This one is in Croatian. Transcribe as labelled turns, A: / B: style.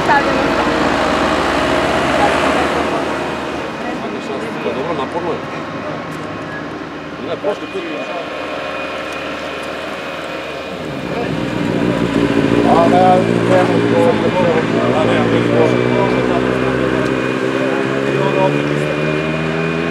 A: stavljeno što.
B: To je dobro, naporno je. Ne, prošli put je.
C: A ne, ne,